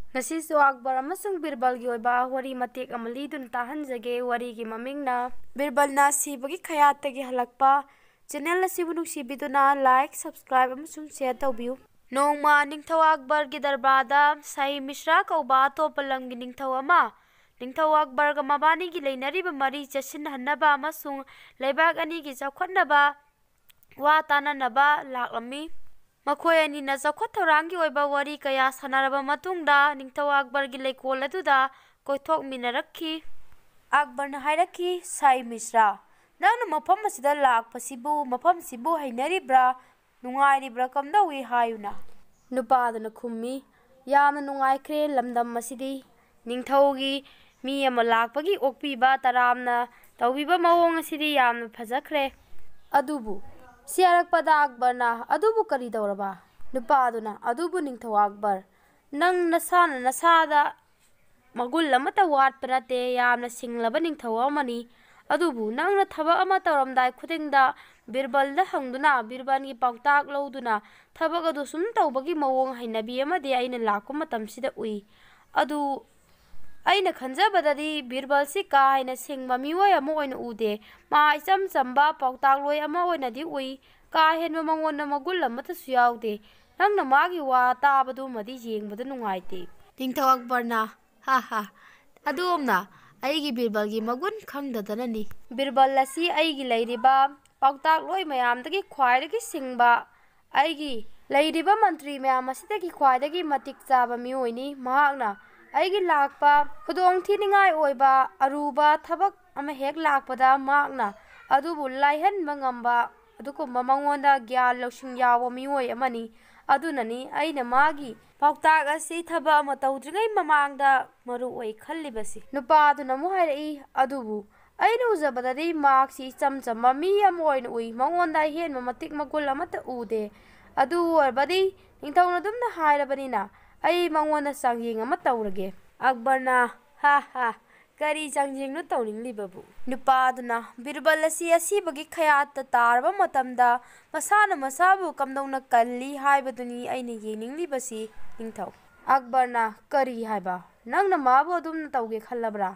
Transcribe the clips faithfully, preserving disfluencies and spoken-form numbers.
Ngasisu Akbar amasung Birbal gi oiba wari matek amali dun tahanjage wari gi mamingna Birbal na sibagi khayat gi halakpa channel asibu nuksibiduna like subscribe amasung share tawbiu Nongma Ningthau Akbar gi darbada Sai Mishra kauba topa lamgi ningthau ama Ningthau Akbar ga mabani gi leinariba mari chasin hannaba amasung leibak ani gi chawkhatnaba wa tananaba laklami Makhoi ani na chawkhat thorang gi oiba wari kaya sanaraba matungda Ningthau Akbar gi leikol aduda koithok minarakhi Akbar na hairakhi Sai Mishra nangna mafam asida lakpasibu mafam sibu hainaribra nungairibra kamdawi hayuna nupaduna khummi yamna nungaikhre lamdam masidi Ningthaugi mi ama lakpagi okpiba taramna tawbiba mawong asidi yamna phajakhre adubu siarakpada Akbarna adubu kari dawraba nupaduna adubu Ningthau Akbar nang nasana nasada magul amata watpa nate yamna singlaba ningthau amani adubu nangna thaba ama tawramdai khudingda Birbal da hangduna Birbal gi pautak loduna thabak adu sum tawbagi mawong hainabi amade aina lakpa matamsida ui adu aina khanjabadadi Birbal si ka haina singba miwai ama oina ude ma icham chamba pautak loi ama oina di ui ka henba mangonna magul amata su yaude nangna magi wa tabadu madi yengbada nungaite Ningthau Akbarna ha ha adumna aigi Birbal gi magun khangdadanani Birbal lasi aigi leiriba pautak loi mayamdagi khwaidagi singba aigi leiriba mantri mayam asidagi khwaidagi matik chaba miyoini mahakna aigi lakpa khudong thiningai oiba aruba thabak ama hek lakpada mahakna adubu laihan mangamba adukumba mangonda gyan losing yawa miyoi amani adunani aina magi pautak asi thaba ama tawdringai mamangda maru oi khallibasi nupaduna mu hairai adubu aina ujabadadi maksi chamchamba mi am oina ui mangonda hen matik magul amata ude adu orbadi ningthauna dumna hairabanina ai mangonda changjing ama tawrage Akbarna ha ha kari changjing nu tawninglibabu nupaduna Birbal asi asibagi khayat tarba matamda masana masabu kamdongna kalli haibaduni aina yeninglibasi ningthau Akbarna kari haiba nangna mabu adumna tawge khallabra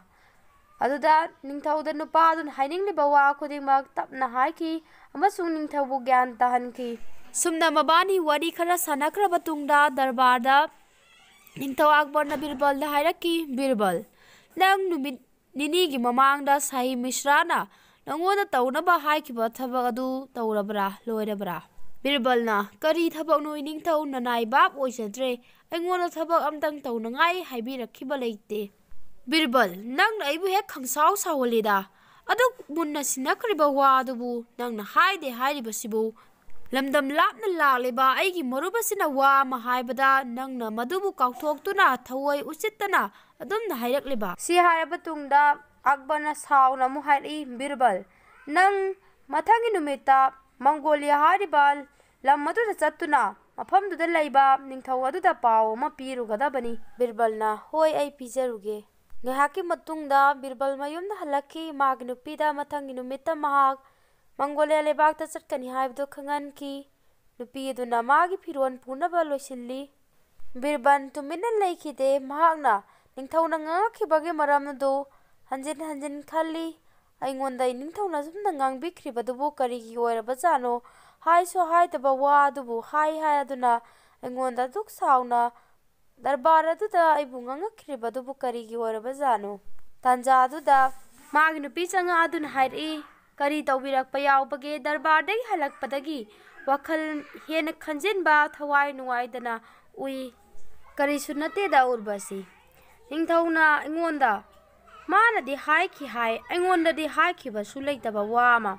aduda Ningthauda nupadun hainingliba wa khudingmak tapna haiki amasung Ningthaubu gyan tahanki sumna mabani wari khara sanakraba tungda darbarda Ningthau Akbarna Birbal da hairaki Birbal nang numit nini gi mamangda Sai Mishra na nangoda tawnaba haikiba thabak adu tawrabra loirabra Birbal na kari thabak noi Ningthau nanai bab oisadre aingoda thabak amtang tawnangai haibirakhiba leite Birbal nang na aibu hek khangsaw sawalida adu munna sinakriba wa adubu nang na haide hairibasibu lamdam lapna lakleba aigi marubasina wa ma haibada nang na madubu kauthoktuna thawai usittana adum na hairakliba si hairaba tungda Akbarna sawna mu hairi Birbal nang mathangi numita Mongolia haribal lam aduda chattuna mafamduda leiba Ningthau aduda paw ma pirugadabani Birbalna hoi ai pijaruge ngahaki matungda Birbal mayumda halakhi magi nupida mathangi numita mahak Mongolia lebakta chatkani haibdo khanganki nupi aduna magi phiron punaba loisilli Birban tumina leikhide mahakna Ningthauna ngakibage maramdu hanjin hanjin khalli aingonda Ningthauna sumna ngangbikribadubu karigi oiraba jano hai so hai taba wa dubu hai hai aduna aingonda duk sauna darbar aduda aibu ngangakribadubu karigi oiraba jano tanja aduda magi nupi changa aduna hairi kari tawbirakpa yawbage darbardagi halakpadagi wakhal hena khanjinba thawai nuwaidana ui kari sunate da urbasi Ningthauna aingonda mana di hai ki hai aingonda di hai ki ba sulaitaba wama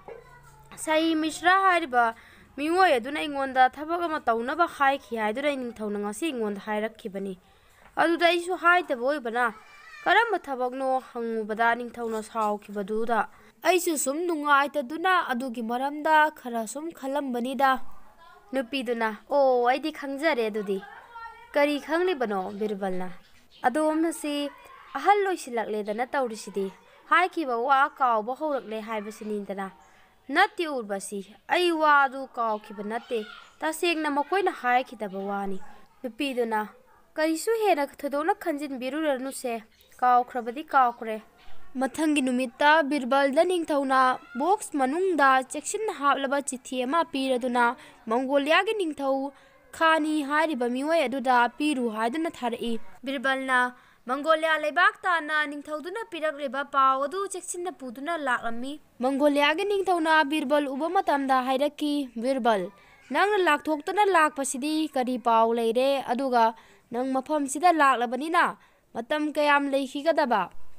Sai Mishra hariba miwoi aduna aingonda thabak ama tawnaba hai ki hai dura Ningthauna ngasi aingonda hairakkhibani aduda isu haitaba oibana karamba thabakno hangubada Ningthauna sawkhibaduda aisu sum nungaitaduna adugi maramda khara sum khalambanida nupiduna o aidi khangjare adudi kari khanglibano Birbalna adom si ahal loisilakledana tawrisidi haikiba wa kawba howrakle haibasinindana natti urbasi ai wa du kawkhiba natte tasengna makoina haikhidaba wani nupiduna ꯀꯔꯤꯁꯨ ꯍꯦꯟꯅ ꯊꯣꯏꯗꯣꯛꯅ ꯈꯟꯖꯤꯟꯕꯤꯔꯨꯔꯅꯨꯁꯦ, ꯀꯥꯎꯈ꯭ꯔꯕꯗꯤ ꯀꯥꯎꯈ꯭ꯔꯦ꯫ ꯃꯊꯪꯒꯤ ꯅꯨꯃꯤꯠꯇ ꯕꯤꯔꯕꯜꯗ ꯅꯤꯡꯊꯧꯅ box ꯃꯅꯨꯡꯗ ꯆꯦꯛꯁꯤꯟꯅ ꯍꯥꯞꯂꯕ ꯆꯤꯊꯤ ꯑꯃ ꯄꯤꯔꯗꯨꯅ ꯃꯪꯒꯣꯂꯤꯌꯥꯒꯤ ꯅꯤꯡꯊꯧ ꯈꯥꯅꯤ ꯍꯥꯏꯔꯤꯕ ꯃꯤꯑꯣꯏ ꯑꯗꯨꯗ ꯄꯤꯔꯨ ꯍꯥꯏꯗꯨꯅ ꯊꯥꯔꯛꯏ꯫ ꯕꯤꯔꯕꯜꯅ ꯃꯪꯒꯣꯂꯤꯌꯥ ꯂꯩꯕꯥꯛ ꯇꯥꯟꯅ ꯅꯤꯡꯊꯧꯗꯨꯅ ꯄꯤꯔꯛꯂꯤꯕ ꯄꯥꯎ ꯑꯗꯨ ꯆꯦꯛꯁꯤꯟꯅ ꯄꯨꯗꯨꯅ ꯂꯥꯛꯂꯝꯃꯤ꯫ ꯃꯪꯒꯣꯂꯤꯌꯥꯒꯤ ꯅꯤꯡꯊꯧꯅ ꯕꯤꯔꯕꯜ ꯎꯕ ꯃꯇꯝꯗ ꯍꯥꯏꯔꯛꯈꯤ, ꯕꯤꯔꯕꯜ, ꯅꯪꯅ ꯂꯥꯛꯊꯣꯛꯇꯨꯅ ꯂꯥꯛꯄꯁꯤꯗꯤ ꯀꯔꯤ ꯄꯥꯎ ꯂꯩꯔꯦ? ꯑꯗꯨꯒ ꯅꯪ ꯃꯐꯝꯁꯤꯗ ꯂꯥꯛꯂꯕꯅꯤꯅ ꯃꯇꯝ ꯀꯌꯥꯝ ꯂꯩꯈꯤꯒꯗꯕ?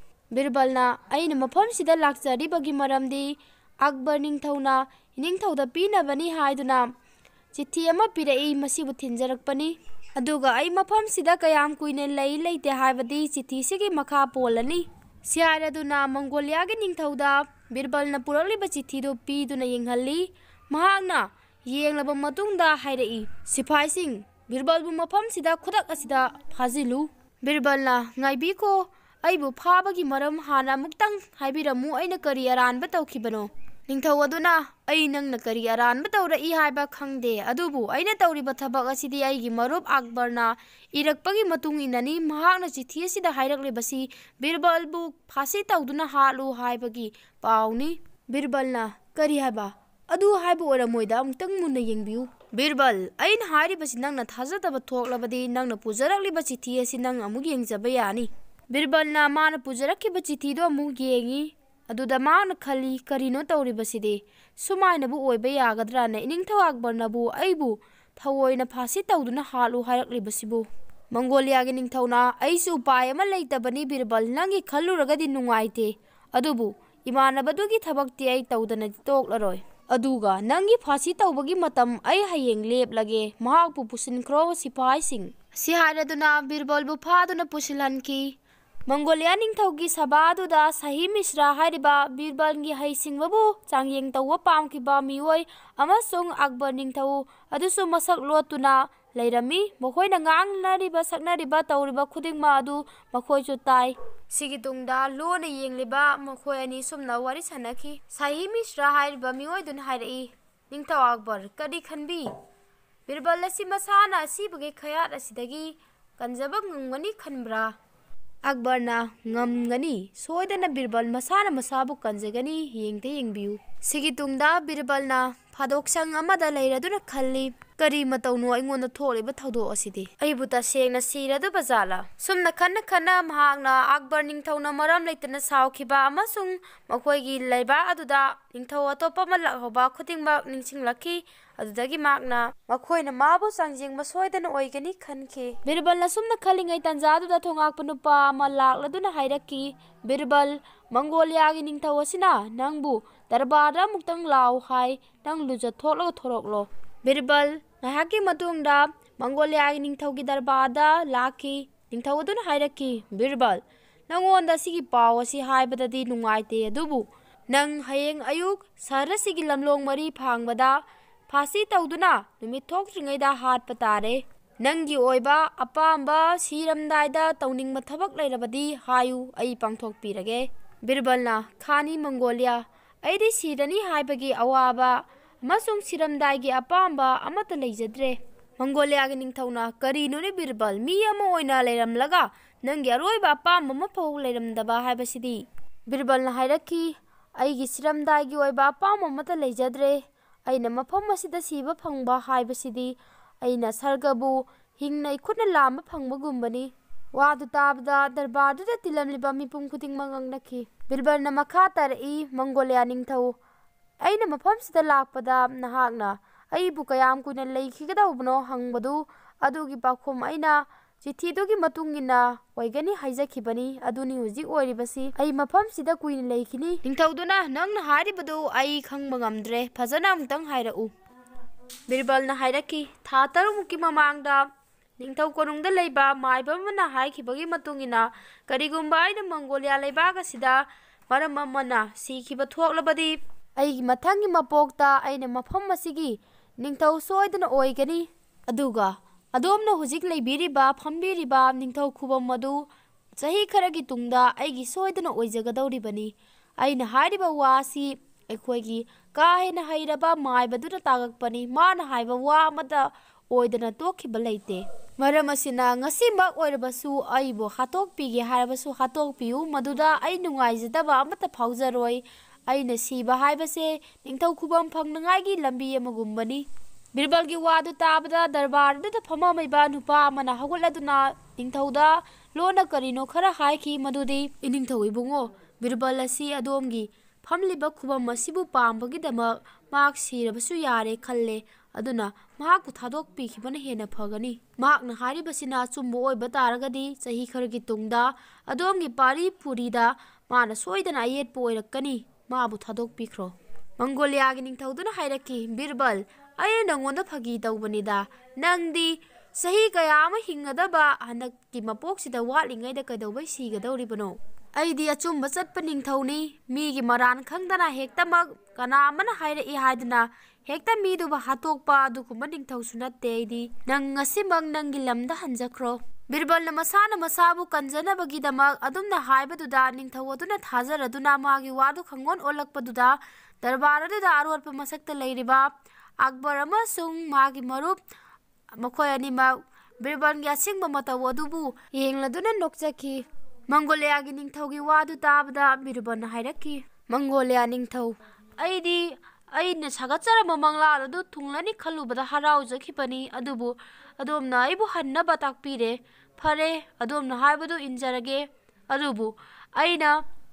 ꯕꯤꯔꯕꯜꯅ ꯑꯩꯅ ꯃꯐꯝꯁꯤꯗ ꯂꯥꯛꯆꯔꯤꯕꯒꯤ ꯃꯔꯝꯗꯤ ꯑꯛꯕꯔ ꯅꯤꯡꯊꯧꯅ ꯏꯅꯤꯡꯊꯧꯗ ꯄꯤꯅꯕꯅꯤ ꯍꯥꯏꯗꯨꯅ ꯆꯤꯊꯤ ꯑꯃ ꯄꯤꯔꯛꯏ, ꯃꯁꯤꯕꯨ ꯊꯤꯟꯖꯔꯛꯄꯅꯤ꯫ ꯑꯗꯨꯒ ꯑꯩ ꯃꯐꯝꯁꯤꯗ ꯀꯌꯥꯝ ꯀꯨꯏꯅ ꯂꯩ ꯂꯩꯇꯦ ꯍꯥꯏꯕꯗꯤ ꯆꯤꯊꯤꯁꯤꯒꯤ ꯃꯈꯥ ꯄꯣꯜꯂꯅꯤ꯫ ꯁꯤ ꯍꯥꯏꯔꯗꯨꯅ ꯃꯪꯒꯣꯂꯤꯌꯥꯒꯤ ꯅꯤꯡꯊꯧꯗ ꯕꯤꯔꯕꯜꯅ ꯄꯨꯔꯛꯂꯤꯕ ꯆꯤꯊꯤꯗꯨ ꯄꯤꯗꯨꯅ ꯌꯦꯡꯍꯜꯂꯤ꯫ ꯃꯍꯥꯛꯅ ꯌꯦꯡꯂꯕ ꯃꯇꯨꯡꯗ ꯍꯥꯏꯔꯛꯏ, ꯁꯤꯐꯥꯏꯁꯤꯡ, ꯕꯤꯔꯕꯜꯕꯨ ꯃꯐꯝꯁꯤꯗ ꯈꯨꯗꯛ ꯑꯁꯤꯗ ꯐꯥꯖꯤꯜꯂꯨ꯫ ꯕꯤꯔꯕꯜꯅ, ꯉꯥꯏꯕꯤꯈꯣ, ꯑꯩꯕꯨ ꯐꯥꯕꯒꯤ ꯃꯔꯝ ꯍꯥꯟꯅ ꯑꯃꯨꯛꯇꯪ ꯍꯥꯏꯕꯤꯔꯝꯃꯨ, ꯑꯩꯅ ꯀꯔꯤ ꯑꯔꯥꯟꯕ ꯇꯧꯈꯤꯕꯅꯣ? ꯅꯤꯡꯊꯧ ꯑꯗꯨꯅ, ꯑꯩ ꯅꯪꯅ ꯀꯔꯤ ꯑꯔꯥꯟꯕ ꯇꯧꯔꯛꯏ ꯍꯥꯏꯕ ꯈꯪꯗꯦ, ꯑꯗꯨꯕꯨ ꯑꯩꯅ ꯇꯧꯔꯤꯕ ꯊꯕꯛ ꯑꯁꯤꯗꯤ ꯑꯩꯒꯤ ꯃꯔꯨꯞ ꯑꯛꯕꯔꯅ ꯏꯔꯛꯄꯒꯤ ꯃꯇꯨꯡ ꯏꯟꯅꯅꯤ꯫ ꯃꯍꯥꯛꯅ ꯆꯤꯊꯤ ꯑꯁꯤꯗ ꯍꯥꯏꯔꯛꯂꯤꯕꯁꯤ ꯕꯤꯔꯕꯜꯕꯨ ꯐꯥꯁꯤ ꯇꯧꯗꯨꯅ ꯍꯥꯠꯂꯨ ꯍꯥꯏꯕꯒꯤ ꯄꯥꯎꯅꯤ꯫ ꯕꯤꯔꯕꯜꯅ, ꯀꯔꯤ ꯍꯥꯏꯕ? ꯑꯗꯨ ꯍꯥꯏꯕ ꯑꯣꯏꯔꯝꯃꯣꯏꯗ, ꯑꯃꯨꯛꯇꯪ ꯃꯨꯟꯅ ꯌꯦꯡꯕꯤꯌꯨ꯫ ꯕꯤꯔꯕꯜ, ꯑꯩꯅ ꯍꯥꯏꯔꯤꯕꯁꯤ ꯅꯪꯅ ꯊꯥꯖꯗꯕ ꯊꯣꯛꯂꯕꯗꯤ ꯅꯪꯅ ꯄꯨꯖꯔꯛꯂꯤꯕ ꯆꯤꯊꯤ ꯑꯁꯤ ꯅꯪ ꯑꯃꯨꯛ ꯌꯦꯡꯖꯕ ꯌꯥꯅꯤ꯫ ꯕꯤꯔꯕꯜꯅ ꯃꯥꯅ ꯄꯨꯖꯔꯛꯈꯤꯕ ꯆꯤꯊꯤꯗꯨ ꯑꯃꯨꯛ ꯌꯦꯡꯉꯤ꯫ ꯑꯗꯨꯗ ꯃꯥꯅ ꯈꯜꯂꯤ, ꯀꯔꯤꯅꯣ ꯇꯧꯔꯤꯕꯁꯤꯗꯤ? ꯁꯨꯃꯥꯏꯅꯕꯨ ꯑꯣꯏꯕ ꯌꯥꯒꯗ꯭ꯔꯥꯅꯦ? ꯏꯅꯤꯡꯊꯧ ꯑꯛꯕꯔꯅꯕꯨ ꯑꯩꯕꯨ ꯊꯑꯣꯏꯅ ꯐꯥꯁꯤ ꯇꯧꯗꯨꯅ ꯍꯥꯠꯂꯨ ꯍꯥꯏꯔꯛꯂꯤꯕꯁꯤꯕꯨ? ꯃꯪꯒꯣꯂꯤꯌꯥꯒꯤ ꯅꯤꯡꯊꯧꯅ, ꯑꯩꯁꯨ ꯎꯄꯥꯏ ꯑꯃ ꯂꯩꯇꯕꯅꯤ ꯕꯤꯔꯕꯜ, ꯅꯪꯒꯤ ꯈꯜꯂꯨꯔꯒꯗꯤ ꯅꯨꯡꯉꯥꯏꯇꯦ, ꯑꯗꯨꯕꯨ ꯏꯃꯥꯟꯅꯕꯗꯨꯒꯤ ꯊꯕꯛꯇꯤ ꯑꯩ ꯇꯧꯗꯅꯗꯤ ꯇꯣꯛꯂꯔꯣꯏ꯫ ꯑꯗꯨꯒ ꯅꯪꯒꯤ ꯐꯥꯁꯤ ꯇꯧꯕꯒꯤ ꯃꯇꯝ ꯑꯩ ꯍꯌꯦꯡ ꯂꯦꯞꯂꯒꯦ, ꯃꯍꯥꯛꯄꯨ ꯄꯨꯁꯤꯟꯈ꯭ꯔꯣ ꯁꯤꯐꯥꯏꯁꯤꯡ꯫ ꯁꯤ ꯍꯥꯏꯔꯗꯨꯅ ꯕꯤꯔꯕꯜꯕꯨ ꯐꯥꯗꯨꯅ ꯄꯨꯁꯤꯜꯍꯟꯈꯤ꯫ ꯃꯪꯒꯣꯂꯤꯌꯥ ꯅꯤꯡꯊꯧꯒꯤ ꯁꯚꯥ ꯑꯗꯨꯗ ꯁꯥꯍꯤ ꯃꯤꯁ꯭ꯔꯥ ꯍꯥꯏꯔꯤꯕ ꯕꯤꯔꯕꯜꯒꯤ ꯍꯩꯁꯤꯡꯕꯕꯨ ꯆꯥꯡꯌꯦꯡ ꯇꯧꯕ ꯄꯥꯝꯈꯤꯕ ꯃꯤꯑꯣꯏ ꯑꯃꯁꯨꯡ ꯑꯛꯕꯔ ꯅꯤꯡꯊꯧ ꯑꯗꯨꯁꯨ ꯃꯁꯛ ꯂꯣꯠꯇꯨꯅ ꯂꯩꯔꯝꯃꯤ꯫ ꯃꯈꯣꯏꯅ ꯉꯥꯡꯅꯔꯤꯕ ꯁꯛꯅꯔꯤꯕ ꯇꯧꯔꯤꯕ ꯈꯨꯗꯤꯡꯃꯛ ꯑꯗꯨ ꯃꯈꯣꯏꯁꯨ ꯇꯥꯏ꯫ ꯁꯤꯒꯤ ꯇꯨꯡꯗ ꯂꯣꯟꯅ ꯌꯦꯡꯂꯤꯕ ꯃꯈꯣꯏ ꯑꯅꯤ ꯁꯨꯝꯅ ꯋꯥꯔꯤ ꯁꯥꯅꯈꯤ꯫ ꯁꯥꯍꯤ ꯃꯤꯁ꯭ꯔꯥ ꯍꯥꯏꯔꯤꯕ ꯃꯤꯑꯣꯏꯗꯨꯅ ꯍꯥꯏꯔꯛꯏ, ꯅꯤꯡꯊꯧ ꯑꯛꯕꯔ, ꯀꯔꯤ ꯈꯟꯕꯤ? ꯕꯤꯔꯕꯜ ꯑꯁꯤ ꯃꯁꯥꯅ ꯑꯁꯤꯕꯒꯤ ꯈꯌꯥꯠ ꯑꯁꯤꯗꯒꯤ ꯀꯟꯖꯕ ꯉꯝꯒꯅꯤ ꯈꯟꯕ꯭ꯔꯥ? ꯑꯛꯕꯔꯅ, ꯉꯝꯒꯅꯤ, ꯁꯣꯏꯗꯅ ꯕꯤꯔꯕꯜ ꯃꯁꯥꯅ ꯃꯁꯥꯕꯨ ꯀꯟꯖꯒꯅꯤ, ꯌꯦꯡꯗ ꯌꯦꯡꯕꯤꯌꯨ꯫ ꯁꯤꯒꯤ ꯇꯨꯡꯗ ꯕꯤꯔꯕꯜꯅ ꯐꯥꯗꯣꯛꯁꯪ ꯑꯃꯗ ꯂꯩꯔꯗꯨꯅ ꯈꯜꯂꯤ, ꯀꯔꯤ ꯃꯇꯧꯅꯣ ꯑꯩꯉꯣꯟꯗ ꯊꯣꯛꯂꯤꯕ ꯊꯧꯗꯣꯛ ꯑꯁꯤꯗꯤ? ꯑꯩꯕꯨ ꯇꯁꯦꯡꯅ ꯁꯤꯔꯗꯕ ꯖꯥꯠꯂꯥ? ꯁꯨꯝꯅ ꯈꯟꯅ ꯈꯟꯅ ꯃꯍꯥꯛꯅ ꯑꯛꯕꯔ ꯅꯤꯡꯊꯧꯅ ꯃꯔꯝ ꯂꯩꯇꯅ ꯁꯥꯎꯈꯤꯕ ꯑꯃꯁꯨꯡ ꯃꯈꯣꯏꯒꯤ ꯂꯩꯕꯥꯛ ꯑꯗꯨꯗ ꯅꯤꯡꯊꯧ ꯑꯇꯣꯞꯄ ꯑꯃ ꯂꯥꯛꯍꯧꯕ ꯈꯨꯗꯤꯡꯃꯛ ꯅꯤꯡꯁꯤꯡꯂꯛꯈꯤ꯫ ꯑꯗꯨꯗꯒꯤ ꯃꯍꯥꯛꯅ ꯃꯈꯣꯏꯅ ꯃꯥꯕꯨ ꯆꯥꯡꯖꯦꯡꯕ ꯁꯣꯏꯗꯅ ꯑꯣꯏꯒꯅꯤ ꯈꯟꯈꯤ꯫ ꯕꯤꯔꯕꯜꯅ ꯁꯨꯝꯅ ꯈꯜꯂꯤꯉꯩ ꯇꯥꯟꯖꯥꯗꯨꯗ ꯊꯣꯉꯥꯛꯄ ꯅꯨꯄꯥ ꯑꯃ ꯂꯥꯛꯂꯗꯨꯅ ꯍꯥꯏꯔꯛꯈꯤ, ꯕꯤꯔꯕꯜ, ꯃꯪꯒꯣꯂꯤꯌꯥꯒꯤ ꯅꯤꯡꯊꯧ ꯑꯁꯤꯅ ꯅꯪꯕꯨ ꯗꯔꯕꯥꯔꯗ ꯑꯃꯨꯛꯇꯪ ꯂꯥꯛꯎ ꯍꯥꯏ, ꯅꯪ ꯂꯨꯖꯊꯣꯛꯂꯒ ꯊꯣꯔꯛꯂꯣ꯫ ꯕꯤꯔꯕꯜ ꯉꯥꯏꯍꯥꯛꯀꯤ ꯃꯇꯨꯡꯗ ꯃꯪꯒꯣꯂꯤꯌꯥꯒꯤ ꯅꯤꯡꯊꯧꯒꯤ ꯗꯔꯕꯥꯔꯗ ꯂꯥꯛꯈꯤ꯫ ꯅꯤꯡꯊꯧ ꯑꯗꯨꯅ ꯍꯥꯏꯔꯛꯈꯤ, ꯕꯤꯔꯕꯜ, ꯅꯪꯉꯣꯟꯗ ꯑꯁꯤꯒꯤ ꯄꯥꯎ ꯑꯁꯤ ꯍꯥꯏꯕꯗꯗꯤ ꯅꯨꯡꯉꯥꯏꯇꯦ, ꯑꯗꯨꯕꯨ ꯅꯪ ꯍꯌꯦꯡ ꯑꯌꯨꯛ ꯁꯍꯔ ꯑꯁꯤꯒꯤ ꯂꯝꯂꯣꯡ ꯃꯔꯤ ꯐꯥꯡꯕꯗ ꯐꯥꯁꯤ ꯇꯧꯗꯨꯅ ꯅꯨꯃꯤꯠ ꯊꯣꯛꯇ꯭ꯔꯤꯉꯩꯗ ꯍꯥꯠꯄ ꯇꯥꯔꯦ꯫ ꯅꯪꯒꯤ ꯑꯣꯏꯕ ꯑꯄꯥꯝꯕ ꯁꯤꯔꯝꯗꯥꯏꯗ ꯇꯧꯅꯤꯡꯕ ꯊꯕꯛ ꯂꯩꯔꯕꯗꯤ ꯍꯥꯏꯌꯨ, ꯑꯩ ꯄꯥꯡꯊꯣꯛꯄꯤꯔꯒꯦ꯫ ꯕꯤꯔꯕꯜꯅ, ꯈꯥꯅꯤ ꯃꯪꯒꯣꯂꯤꯌꯥ, ꯑꯩꯗꯤ ꯁꯤꯔꯅꯤ ꯍꯥꯏꯕꯒꯤ ꯑꯋꯥꯕ ꯑꯃꯁꯨꯡ ꯁꯤꯔꯝꯗꯥꯏꯒꯤ ꯑꯄꯥꯝꯕ ꯑꯃꯠꯇ ꯂꯩꯖꯗ꯭ꯔꯦ꯫ ꯃꯪꯒꯣꯂꯤꯌꯥꯒꯤ ꯅꯤꯡꯊꯧꯅ, ꯀꯔꯤꯅꯣꯅꯦ ꯕꯤꯔꯕꯜ, ꯃꯤ ꯑꯃ ꯑꯣꯏꯅ ꯂꯩꯔꯝꯂꯒ ꯅꯪꯒꯤ ꯑꯔꯣꯏꯕ ꯑꯄꯥꯝꯕ ꯑꯃꯐꯥꯎ ꯂꯩꯔꯝꯗꯕ ꯍꯥꯏꯕꯁꯤꯗꯤ? ꯕꯤꯔꯕꯜꯅ ꯍꯥꯏꯔꯛꯈꯤ, ꯑꯩꯒꯤ ꯁꯤꯔꯝꯗꯥꯏꯒꯤ ꯑꯣꯏꯕ ꯑꯄꯥꯝꯕ ꯑꯃꯠꯇ ꯂꯩꯖꯗ꯭ꯔꯦ꯫ ꯑꯩꯅ ꯃꯐꯝ ꯑꯁꯤꯗ ꯁꯤꯕ ꯐꯪꯕ ꯍꯥꯏꯕꯁꯤꯗꯤ ꯑꯩꯅ ꯁꯔꯒꯕꯨ ꯍꯤꯡꯅ ꯏꯈꯨꯠꯅ ꯂꯥꯝꯕ ꯐꯪꯕꯒꯨꯝꯕꯅꯤ꯫ ꯋꯥꯗꯨ ꯇꯥꯕꯗ ꯗꯔꯕꯥꯔꯗꯨꯗ ꯇꯤꯜꯂꯝꯂꯤꯕ ꯃꯤꯄꯨꯝ ꯈꯨꯗꯤꯡꯃꯛ ꯉꯛꯅꯈꯤ꯫ ꯕꯤꯔꯕꯜꯅ ꯃꯈꯥ ꯇꯥꯔꯛꯏ, ꯃꯪꯒꯣꯂꯤꯌꯥ ꯅꯤꯡꯊꯧ, ꯑꯩꯅ ꯃꯐꯝꯁꯤꯗ ꯂꯥꯛꯄꯗ ꯅꯍꯥꯛꯅ ꯑꯩꯕꯨ ꯀꯌꯥꯝ ꯀꯨꯏꯅ ꯂꯩꯈꯤꯒꯗꯧꯕꯅꯣ ꯍꯪꯕꯗꯨ ꯑꯗꯨꯒꯤ ꯄꯥꯎꯈꯨꯝ ꯑꯩꯅ ꯆꯤꯊꯤꯗꯨꯒꯤ ꯃꯇꯨꯡ ꯏꯟꯅ ꯑꯣꯏꯒꯅꯤ ꯍꯥꯏꯖꯈꯤꯕꯅꯤ꯫ ꯑꯗꯨꯅꯤ ꯍꯧꯖꯤꯛ ꯑꯣꯏꯔꯤꯕꯁꯤ, ꯑꯩ ꯃꯐꯝꯁꯤꯗ ꯀꯨꯏꯅ ꯂꯩꯈꯤꯅꯤ꯫ ꯅꯤꯡꯊꯧꯗꯨꯅ, ꯅꯪꯅ ꯍꯥꯏꯔꯤꯕꯗꯨ ꯑꯩ ꯈꯪꯕ ꯉꯝꯗ꯭ꯔꯦ, ꯐꯖꯅ ꯑꯃꯨꯛꯇꯪ ꯍꯥꯏꯔꯛꯎ꯫ ꯕꯤꯔꯕꯜꯅ ꯍꯥꯏꯔꯛꯈꯤ, ꯊꯥ ꯇꯔꯨꯛꯃꯨꯛꯀꯤ ꯃꯃꯥꯡꯗ ꯅꯤꯡꯊꯧ ꯀꯣꯅꯨꯡꯗ ꯂꯩꯕ ꯃꯥꯏꯕ ꯑꯃꯅ ꯍꯥꯏꯈꯤꯕꯒꯤ ꯃꯇꯨꯡ ꯏꯟꯅ ꯀꯔꯤꯒꯨꯝꯕ ꯑꯩꯅ ꯃꯪꯒꯣꯂꯤꯌꯥ ꯂꯩꯕꯥꯛ ꯑꯁꯤꯗ ꯃꯔꯝ ꯑꯃꯅ ꯁꯤꯈꯤꯕ ꯊꯣꯛꯂꯕꯗꯤ ꯑꯩꯒꯤ ꯃꯊꯪꯒꯤ ꯃꯄꯣꯛꯇ ꯑꯩꯅ ꯃꯐꯝ ꯑꯁꯤꯒꯤ ꯅꯤꯡꯊꯧ ꯁꯣꯏꯗꯅ ꯑꯣꯏꯒꯅꯤ꯫ ꯑꯗꯨꯒ ꯑꯗꯣꯝꯅ ꯍꯧꯖꯤꯛ ꯂꯩꯕꯤꯔꯤꯕ ꯐꯝꯕꯤꯔꯤꯕ ꯅꯤꯡꯊꯧ ꯈꯨꯕꯝ ꯑꯗꯨ ꯆꯍꯤ ꯈꯔꯒꯤ ꯇꯨꯡꯗ ꯑꯩꯒꯤ ꯁꯣꯏꯗꯅ ꯑꯣꯏꯖꯒꯗꯧꯔꯤꯕꯅꯤ꯫ ꯑꯩꯅ ꯍꯥꯏꯔꯤꯕ ꯋꯥ ꯑꯁꯤ ꯑꯩꯈꯣꯏꯒꯤ ꯀꯥ ꯍꯦꯟꯅ ꯍꯩꯔꯕ ꯃꯥꯏꯕꯗꯨꯅ ꯇꯥꯛꯂꯛꯄꯅꯤ꯫ ꯃꯥꯅ ꯍꯥꯏꯕ ꯋꯥ ꯑꯃꯇ ꯑꯣꯏꯗꯅ ꯇꯣꯛꯈꯤꯕ ꯂꯩꯇꯦ꯫ ꯃꯔꯝ ꯑꯁꯤꯅ ꯉꯁꯤꯃꯛ ꯑꯣꯏꯔꯕꯁꯨ ꯑꯩꯕꯨ ꯍꯥꯠꯇꯣꯛꯄꯤꯒꯦ ꯍꯥꯏꯔꯕꯁꯨ ꯍꯥꯠꯇꯣꯛꯄꯤꯌꯨ, ꯃꯗꯨꯗ ꯑꯩ ꯅꯨꯡꯉꯥꯏꯖꯗꯕ ꯑꯃꯠꯇ ꯐꯥꯎꯖꯔꯣꯏ꯫ ꯑꯩꯅ ꯁꯤꯕ ꯍꯥꯏꯕꯁꯦ ꯅꯤꯡꯊꯧ ꯈꯨꯕꯝ ꯐꯪꯅꯉꯥꯏꯒꯤ ꯂꯝꯕꯤ ꯑꯃꯒꯨꯝꯕꯅꯤ꯫ ꯕꯤꯔꯕꯜꯒꯤ ꯋꯥꯗꯨ ꯇꯥꯕꯗ ꯗꯔꯕꯥꯔ ꯑꯗꯨꯗ ꯐꯝꯃꯝꯃꯤꯕ ꯅꯨꯄꯥ ꯑꯃꯅ ꯍꯧꯒꯠꯂꯗꯨꯅ ꯅꯤꯡꯊꯧꯗ ꯂꯣꯟꯅ ꯀꯔꯤꯅꯣ ꯈꯔ ꯍꯥꯏꯈꯤ, ꯃꯗꯨꯗꯤ ꯏꯅꯤꯡꯊꯧ ꯏꯕꯨꯡꯉꯣ, ꯕꯤꯔꯕꯜ ꯑꯁꯤ ꯑꯗꯣꯝꯒꯤ ꯐꯝꯂꯤꯕ ꯈꯨꯕꯝ ꯑꯁꯤꯕꯨ ꯄꯥꯝꯕꯒꯤꯗꯃꯛ ꯃꯍꯥꯛ ꯁꯤꯔꯕꯁꯨ ꯌꯥꯔꯦ ꯈꯜꯂꯦ, ꯑꯗꯨꯅ ꯃꯍꯥꯛꯄꯨ ꯊꯥꯗꯣꯛꯄꯤꯈꯤꯕꯅ ꯍꯦꯟꯅ ꯐꯒꯅꯤ꯫ ꯃꯍꯥꯛꯅ ꯍꯥꯏꯔꯤꯕꯁꯤꯅ ꯑꯆꯨꯝꯕ ꯑꯣꯏꯕ ꯇꯥꯔꯒꯗꯤ ꯆꯍꯤ ꯈꯔꯒꯤ ꯇꯨꯡꯗ ꯑꯗꯣꯝꯒꯤ ꯄꯥꯔꯤ ꯄꯨꯔꯤꯗ ꯃꯥꯅ ꯁꯣꯏꯗꯅ ꯑꯌꯦꯠꯄ ꯑꯣꯏꯔꯛꯀꯅꯤ꯫ ꯃꯥꯕꯨ ꯊꯥꯗꯣꯛꯄꯤꯈ꯭ꯔꯣ꯫ ꯃꯪꯒꯣꯂꯤꯌꯥꯒꯤ ꯅꯤꯡꯊꯧꯗꯨꯅ ꯍꯥꯏꯔꯛꯈꯤ, ꯕꯤꯔꯕꯜ, ꯑꯩꯅ ꯅꯪꯉꯣꯟꯗ ꯐꯥꯒꯤ ꯇꯧꯕꯅꯤꯗ꯫ ꯅꯪꯗꯤ ꯆꯍꯤ ꯀꯌꯥ ꯑꯃ ꯍꯤꯡꯒꯗꯕ ꯍꯟꯗꯛꯀꯤ ꯃꯄꯣꯛꯁꯤꯗ ꯋꯥꯠꯂꯤꯉꯩꯗ ꯀꯩꯗꯧꯕꯩ ꯁꯤꯒꯗꯧꯔꯤꯕꯅꯣ? ꯑꯩꯗꯤ ꯑꯆꯨꯝꯕ ꯆꯠꯄ ꯅꯤꯡꯊꯧꯅꯤ꯫ ꯃꯤꯒꯤ ꯃꯔꯥꯟ ꯈꯪꯗꯅ ꯍꯦꯛꯇꯃꯛ ꯀꯅꯥ ꯑꯃꯅ ꯍꯥꯏꯔꯛꯏ ꯍꯥꯏꯗꯨꯅ ꯍꯦꯛꯇ ꯃꯤꯗꯨꯕꯨ ꯍꯥꯠꯇꯣꯛꯄ ꯑꯗꯨꯒꯨꯝꯕ ꯅꯤꯡꯊꯧꯁꯨ ꯅꯠꯇꯦ ꯑꯩꯗꯤ꯫ ꯅꯪ ꯉꯁꯤꯃꯛ ꯅꯪꯒꯤ ꯂꯝꯗ ꯍꯟꯖꯈ꯭ꯔꯣ꯫ ꯕꯤꯔꯕꯜꯅ ꯃꯁꯥꯅ ꯃꯁꯥꯕꯨ ꯀꯟꯖꯅꯕꯒꯤꯗꯃꯛ ꯑꯗꯨꯝꯅ ꯍꯥꯏꯕꯗꯨꯗ ꯅꯤꯡꯊꯧ ꯑꯗꯨꯅ ꯊꯥꯖꯔꯗꯨꯅ ꯃꯥꯒꯤ ꯋꯥꯗꯨ ꯈꯪꯑꯣꯟ ꯑꯣꯜꯂꯛꯄꯗꯨꯗ ꯗꯔꯕꯥꯔ ꯑꯗꯨꯗ ꯑꯔꯣꯠꯄ ꯃꯁꯛꯇ ꯂꯩꯔꯤꯕ ꯑꯛꯕꯔ ꯑꯃꯁꯨꯡ ꯃꯥꯒꯤ ꯃꯔꯨꯞ ꯃꯈꯣꯏ ꯑꯅꯤꯃꯛ ꯕꯤꯔꯕꯜꯒꯤ ꯑꯁꯦꯡꯕ ꯃꯇꯧ ꯑꯗꯨꯕꯨ ꯌꯦꯡꯂꯗꯨꯅ ꯅꯣꯛꯆꯈꯤ꯫ ꯃꯪꯒꯣꯂꯤꯌꯥꯒꯤ ꯅꯤꯡꯊꯧꯒꯤ ꯋꯥꯗꯨ ꯇꯥꯕꯗ ꯕꯤꯔꯕꯜꯅ ꯍꯥꯏꯔꯛꯈꯤ, ꯃꯪꯒꯣꯂꯤꯌꯥ ꯅꯤꯡꯊꯧ, ꯑꯩꯗꯤ ꯑꯩꯅ ꯁꯥꯒꯠꯆꯔꯝꯕ ꯃꯪꯂꯥꯟ ꯑꯗꯨ ꯊꯨꯡꯂꯅꯤ ꯈꯜꯂꯨꯕꯗ ꯍꯔꯥꯎꯖꯈꯤꯕꯅꯤ, ꯑꯗꯨꯕꯨ ꯑꯗꯣꯝꯅ ꯑꯩꯕꯨ ꯍꯟꯅꯕ ꯇꯥꯛꯄꯤꯔꯦ꯫ ꯐꯔꯦ, ꯑꯗꯣꯝꯅ ꯍꯥꯏꯕꯗꯨ ꯏꯟꯖꯔꯒꯦ, ꯑꯗꯨꯕꯨ ꯑꯩꯅ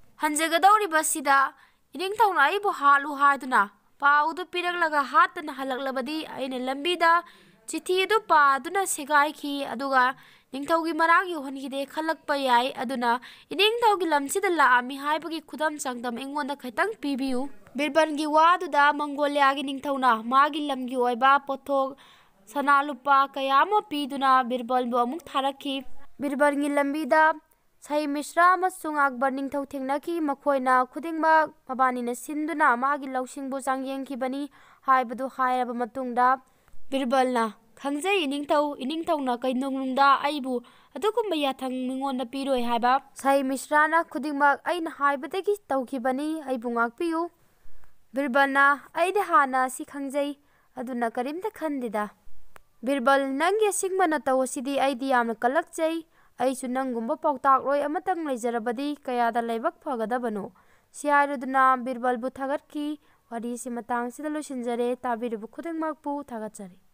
ꯍꯟꯖꯒꯗꯧꯔꯤꯕꯁꯤꯗ ꯏꯅꯤꯡꯊꯧꯅ ꯑꯩꯕꯨ ꯍꯥꯠꯂꯨ ꯍꯥꯏꯗꯨꯅ ꯄꯥꯎꯗꯨ ꯄꯤꯔꯛꯂꯒ ꯍꯥꯠꯇꯅ ꯍꯜꯂꯛꯂꯕꯗꯤ ꯑꯩꯅ ꯂꯝꯕꯤꯗ ꯆꯤꯊꯤ ꯑꯗꯨ ꯄꯥꯗꯨꯅ ꯁꯦꯒꯥꯏꯈꯤ, ꯑꯗꯨꯒ ꯅꯤꯡꯊꯧꯒꯤ ꯃꯅꯥꯛ ꯌꯧꯍꯟꯈꯤꯗꯦ ꯈꯜꯂꯛꯄ ꯌꯥꯏ, ꯑꯗꯨꯅ ꯏꯅꯤꯡꯊꯧꯒꯤ ꯂꯝꯁꯤꯗ ꯂꯥꯛꯑꯝꯃꯤ ꯍꯥꯏꯕꯒꯤ ꯈꯨꯗꯝ ꯆꯥꯡꯗꯝ ꯑꯩꯉꯣꯟꯗ ꯈꯤꯇꯪ ꯄꯤꯕꯤꯌꯨ꯫ ꯕꯤꯔꯕꯜꯒꯤ ꯋꯥꯗꯨꯗ ꯃꯪꯒꯣꯂꯤꯌꯥꯒꯤ ꯅꯤꯡꯊꯧꯅ ꯃꯥꯒꯤ ꯂꯝꯒꯤ ꯑꯣꯏꯕ ꯄꯣꯠꯊꯣꯛ ꯁꯅꯥ ꯂꯨꯄꯥ ꯀꯌꯥ ꯑꯃ ꯄꯤꯗꯨꯅ ꯕꯤꯔꯕꯜꯕꯨ ꯑꯃꯨꯛ ꯊꯥꯔꯛꯈꯤ꯫ ꯕꯤꯔꯕꯜꯒꯤ ꯂꯝꯕꯤꯗ ꯁꯍꯤꯃꯤꯁ꯭ꯔꯥ ꯑꯃꯁꯨꯡ ꯑꯛꯕꯔ ꯅꯤꯡꯊꯧ ꯊꯦꯡꯅꯈꯤ꯫ ꯃꯈꯣꯏꯅ ꯈꯨꯗꯤꯡꯃꯛ ꯃꯕꯥꯅꯤꯅ ꯁꯤꯟꯗꯨꯅ ꯃꯥꯒꯤ ꯂꯧꯁꯤꯡꯕꯨ ꯆꯥꯡꯌꯦꯡꯈꯤꯕꯅꯤ ꯍꯥꯏꯕꯗꯨ ꯍꯥꯏꯔꯕ ꯃꯇꯨꯡꯗ ꯕꯤꯔꯕꯜꯅ, ꯈꯪꯖꯩ ꯏꯅꯤꯡꯊꯧ, ꯏꯅꯤꯡꯊꯧꯅ ꯀꯩꯗꯧꯅꯨꯡꯗ ꯑꯩꯕꯨ ꯑꯗꯨꯒꯨꯝꯕ ꯌꯥꯊꯪ ꯃꯤꯉꯣꯟꯗ ꯄꯤꯔꯣꯏ ꯍꯥꯏꯕ ꯁꯍꯤꯃꯤꯁ꯭ꯔꯥꯅ ꯈꯨꯗꯤꯡꯃꯛ ꯑꯩꯅ ꯍꯥꯏꯕꯗꯒꯤ ꯇꯧꯈꯤꯕꯅꯤ, ꯑꯩꯕꯨ ꯉꯥꯛꯄꯤꯌꯨ꯫ ꯕꯤꯔꯕꯜꯅ, ꯑꯩꯗꯤ ꯍꯥꯟꯅ ꯑꯁꯤ ꯈꯪꯖꯩ, ꯑꯗꯨꯅ ꯀꯔꯤꯝꯇ ꯈꯟꯗꯦꯗ꯫ ꯕꯤꯔꯕꯜ, ꯅꯪꯒꯤ ꯑꯁꯤꯡꯕ ꯅꯇꯧ ꯑꯁꯤꯗꯤ ꯑꯩꯗꯤ ꯌꯥꯝꯅ ꯀꯜꯂꯛꯆꯩ꯫ ꯑꯩꯁꯨ ꯅꯪꯒꯨꯝꯕ ꯄꯥꯎꯇꯥꯛꯂꯣꯏ ꯑꯃꯇꯪ ꯂꯩꯖꯔꯕꯗꯤ ꯀꯌꯥꯗ ꯂꯥꯏꯕꯛ ꯐꯒꯗꯕꯅꯣ꯫ ꯁꯤ ꯍꯥꯏꯔꯗꯨꯅ ꯕꯤꯔꯕꯜꯕꯨ ꯊꯥꯒꯠꯈꯤ꯫ ꯋꯥꯔꯤꯁꯤ ꯃꯇꯥꯡꯁꯤꯗ ꯂꯣꯏꯁꯤꯟꯖꯔꯦ꯫ ꯇꯥꯕꯤꯔꯤꯕ ꯈꯨꯗꯤꯡꯃꯛꯄꯨ ꯊꯥꯒꯠꯆꯔꯤ꯫